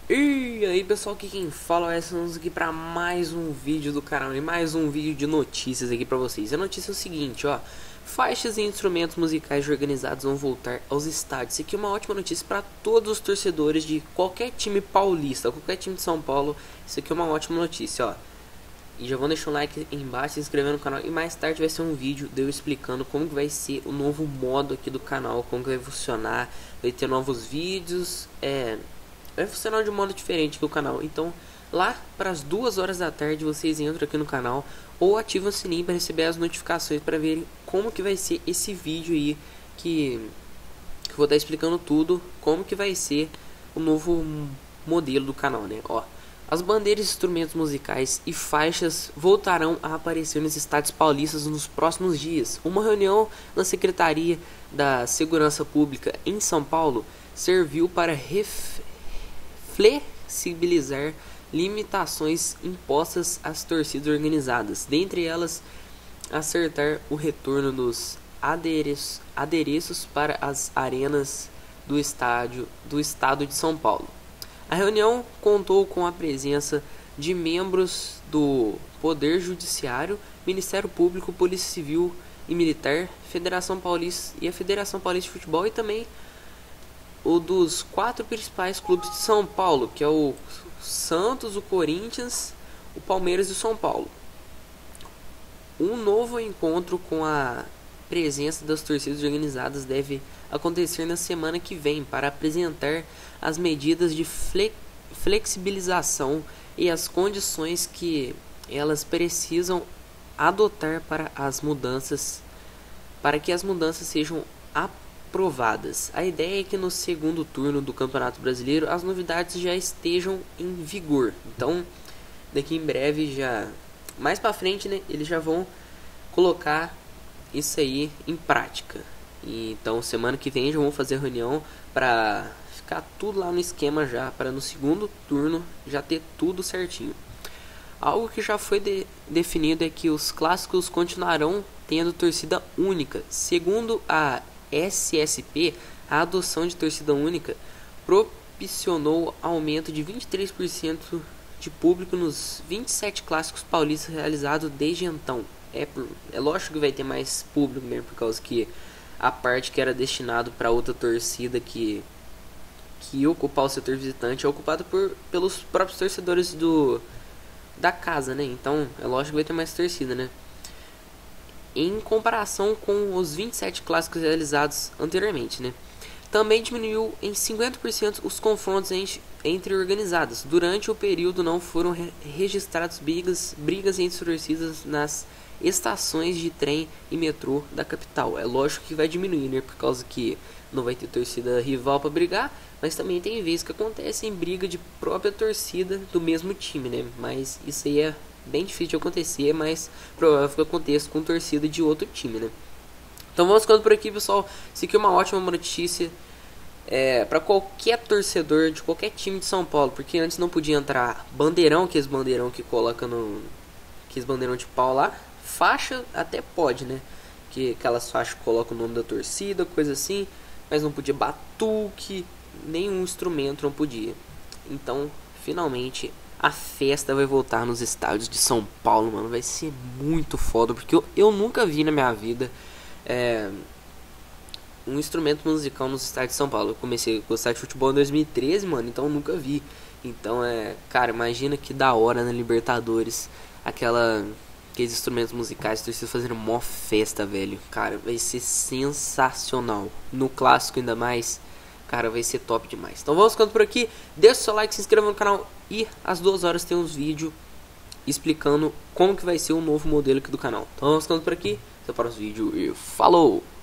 E aí pessoal, aqui quem fala é estamos aqui para mais um vídeo do canal e mais um vídeo de notícias aqui para vocês. A notícia é o seguinte, ó: faixas e instrumentos musicais organizados vão voltar aos estádios. Isso aqui é uma ótima notícia para todos os torcedores de qualquer time paulista, qualquer time de São Paulo. Isso aqui é uma ótima notícia, ó. E já vão deixar um like aí embaixo, se inscrever no canal. E mais tarde vai ser um vídeo de eu explicando como que vai ser o novo modo aqui do canal, como que vai funcionar. Vai ter novos vídeos, vai funcionar de um modo diferente que o canal. Então lá para as 2 horas da tarde vocês entram aqui no canal ou ativam o sininho para receber as notificações para verem como que vai ser esse vídeo aí que eu vou estar explicando tudo, como que vai ser o novo modelo do canal, né? Ó, as bandeiras, instrumentos musicais e faixas voltarão a aparecer nos estádios paulistas nos próximos dias. Uma reunião na Secretaria da Segurança Pública em São Paulo serviu para flexibilizar limitações impostas às torcidas organizadas, dentre elas acertar o retorno dos adereços para as arenas do estado de São Paulo. A reunião contou com a presença de membros do Poder Judiciário, Ministério Público, Polícia Civil e Militar, Federação Paulista e a Federação Paulista de Futebol e também o dos 4 principais clubes de São Paulo, que é o Santos, o Corinthians, o Palmeiras e o São Paulo. Um novo encontro com a presença das torcidas organizadas deve acontecer na semana que vem para apresentar as medidas de flexibilização e as condições que elas precisam adotar para que as mudanças sejam aprovadas. A ideia é que no segundo turno do Campeonato Brasileiro as novidades já estejam em vigor. Então, daqui em breve, já mais para frente, né, eles já vão colocar isso aí em prática. E então, semana que vem já vão fazer reunião para ficar tudo lá no esquema já, para no segundo turno já ter tudo certinho. Algo que já foi definido é que os clássicos continuarão tendo torcida única. Segundo a SSP, a adoção de torcida única propiciou aumento de 23% de público nos 27 clássicos paulistas realizados desde então. É lógico que vai ter mais público mesmo, por causa que a parte que era destinado para outra torcida que ia ocupar o setor visitante é ocupado pelos próprios torcedores da casa, né? Então é lógico que vai ter mais torcida, né? Em comparação com os 27 clássicos realizados anteriormente, né? Também diminuiu em 50% os confrontos entre organizadas. Durante o período não foram registradas brigas entre torcidas nas estações de trem e metrô da capital. É lógico que vai diminuir, né? Por causa que não vai ter torcida rival para brigar, mas também tem vezes que acontece em briga de própria torcida do mesmo time, né? Mas isso aí é bem difícil de acontecer, mas provável que aconteça com torcida de outro time, né? Então vamos ficando por aqui, pessoal. Isso aqui é uma ótima notícia para qualquer torcedor de qualquer time de São Paulo, porque antes não podia entrar bandeirão, aqueles bandeirão que coloca aqueles bandeirão de pau lá. Faixa até pode, né? Que aquelas faixas que colocam o nome da torcida, coisa assim, mas não podia batuque, nenhum instrumento não podia. Então, finalmente a festa vai voltar nos estádios de São Paulo, mano. Vai ser muito foda, porque eu nunca vi na minha vida um instrumento musical nos estádios de São Paulo. Eu comecei a gostar de futebol em 2013, mano, então eu nunca vi. Então cara, imagina que da hora na Libertadores aqueles instrumentos musicais, torcida fazendo mó festa, velho. Cara, vai ser sensacional. No clássico ainda mais, cara, vai ser top demais. Então vamos ficando por aqui. Deixa o seu like, se inscreva no canal. E às 2 horas tem uns vídeos explicando como que vai ser o novo modelo aqui do canal. Então vamos ficando por aqui. Até o próximo vídeo e falou!